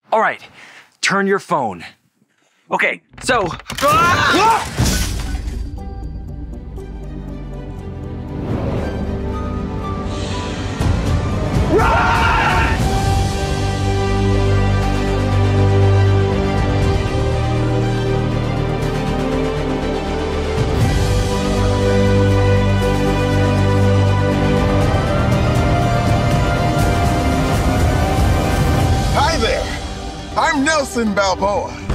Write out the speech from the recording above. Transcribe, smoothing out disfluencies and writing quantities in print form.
All right, turn your phone. Okay, so. Hi there. I'm Nelson Balboa.